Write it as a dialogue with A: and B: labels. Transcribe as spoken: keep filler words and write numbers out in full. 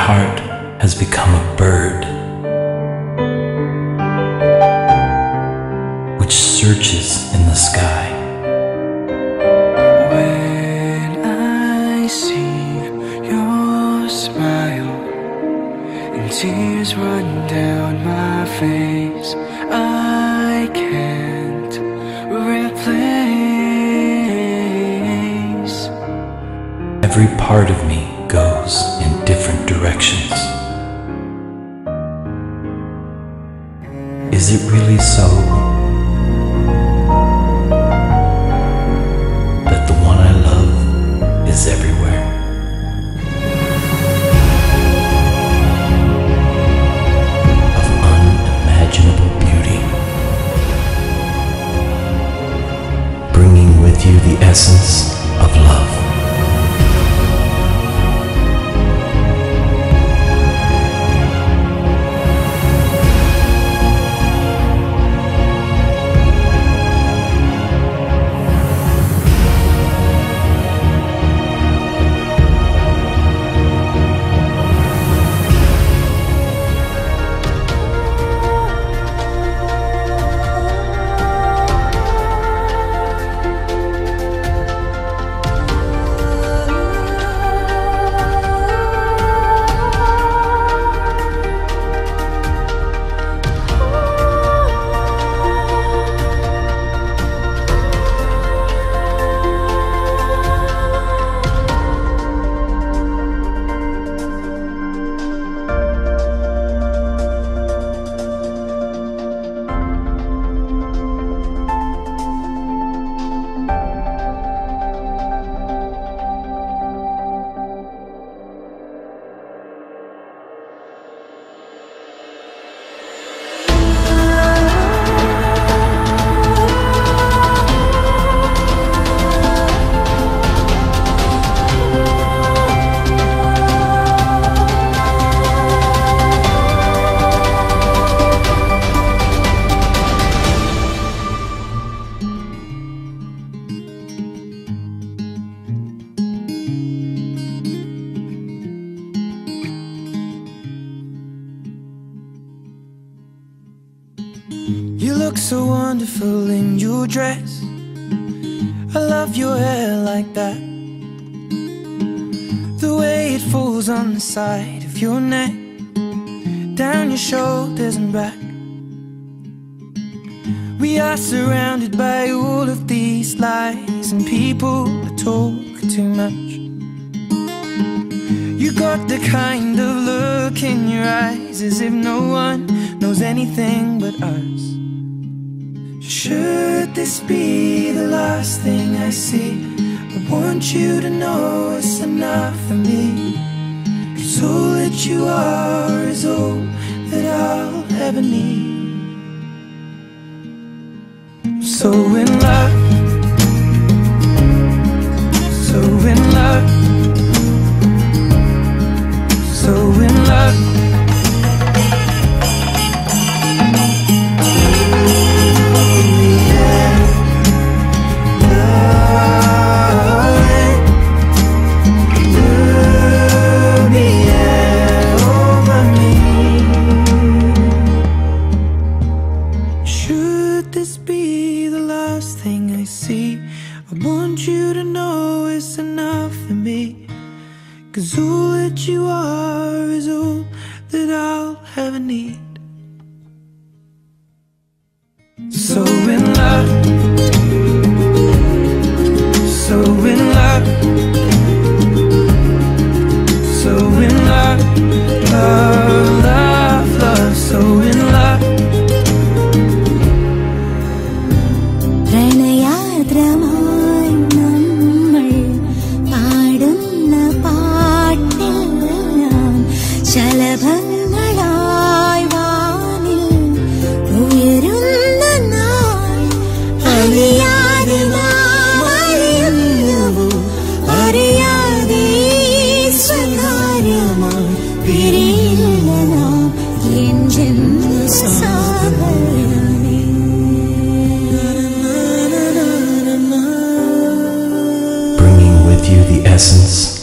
A: heart has become a bird which searches in the sky.
B: When I see your smile and tears run down my face, I can't replace.
A: Every part of me goes in different directions. Is it really so that the one I love is everywhere? Of unimaginable beauty, bringing with you the essence of love.
B: You look so wonderful in your dress. I love your hair like that, the way it falls on the side of your neck, down your shoulders and back. We are surrounded by all of these lies, and people that talk too much. You got the kind of look in your eyes as if no one knows anything but us. Should this be the last thing I see, I want you to know it's enough for me. 'Cause all that you are is all that I'll ever need. So in love, so in love, so in love. I want you to know it's enough for me. 'Cause all that you are is all that I'll ever need. So in love, so in love, so in love, love, love, love, so in love.
C: ശലഭങ്ങളായി വാനിൽ ഉയരുന്ന നാൾ അറിയാതെ നാം അറിയുന്നുവോ, അറിയാതെ സ്വകാര്യമായി പിരിയില്ല നാം എൻ ജന്മസാഗരമേ.
A: Bringing with you the essence